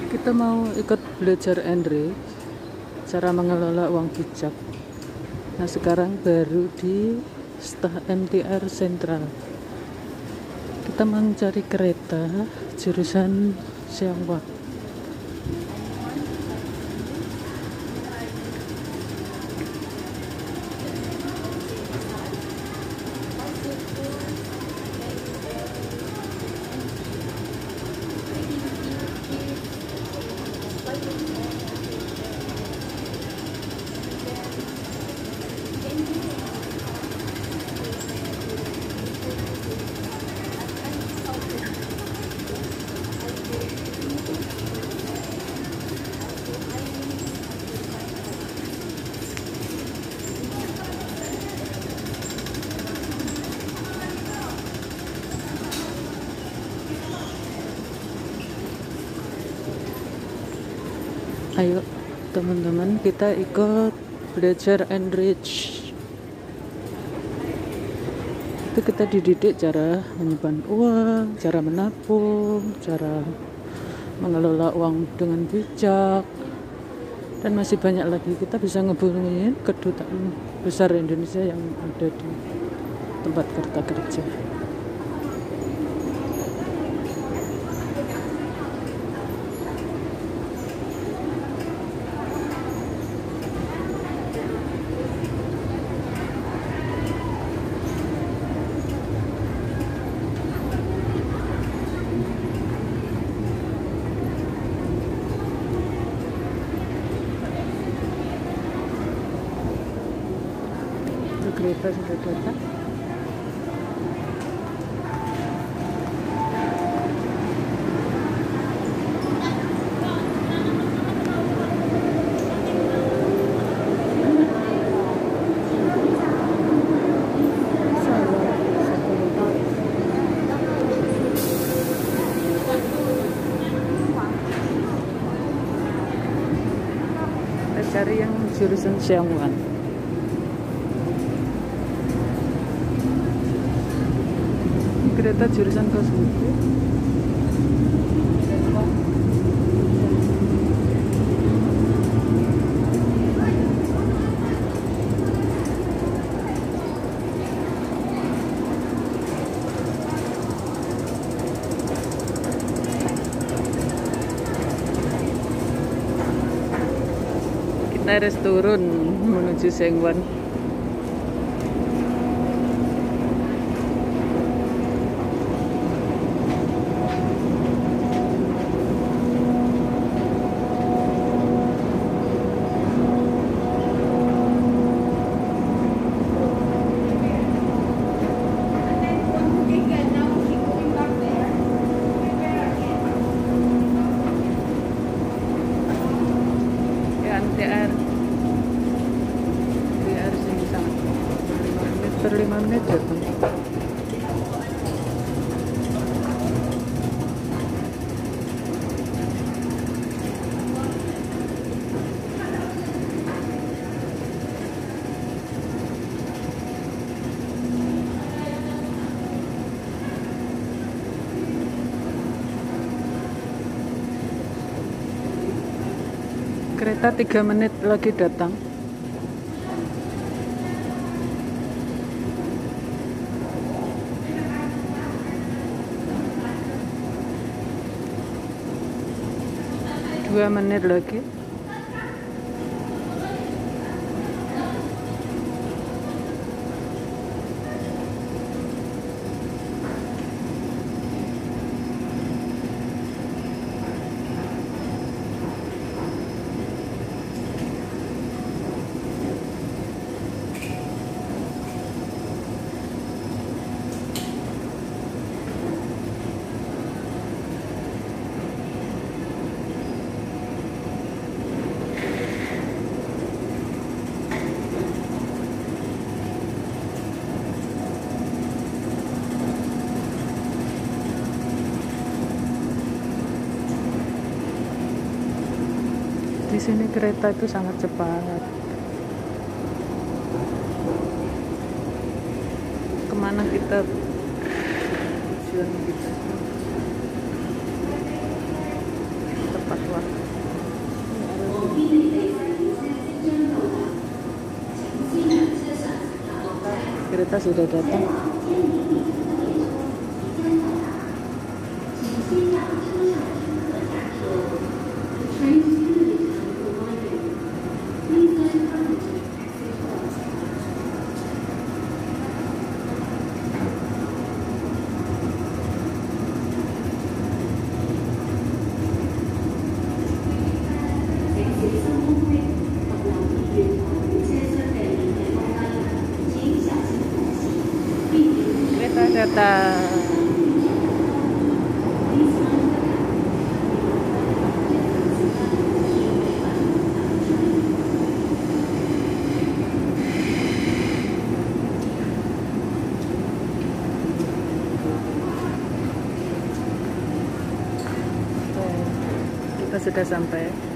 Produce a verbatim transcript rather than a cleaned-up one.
Kita mau ikut belajar Andre cara mengelola uang bijak. Nah sekarang baru di M T R Sentral. Kita mencari kereta jurusan Siangwon. Ayo teman-teman, kita ikut belajar Enrich. Itu kita dididik cara menyimpan uang, cara menabung, cara mengelola uang dengan bijak, dan masih banyak lagi. Kita bisa ngehubungin kedutaan besar Indonesia yang ada di tempat kita kerja. Kereta sudah datang. Kita cari yang jurusan Siangwon. Kereta jurusan Kosmetik. Kita harus turun menuju Siangwon. M T R M T R sini sangat per lima menit datang. Kereta tiga menit lagi datang. Dua menit lagi. Di sini kereta itu sangat cepat. Kemana kita tujuan kita tepat waktu. kereta sudah datang. Kereta datang. Kita sudah sampai.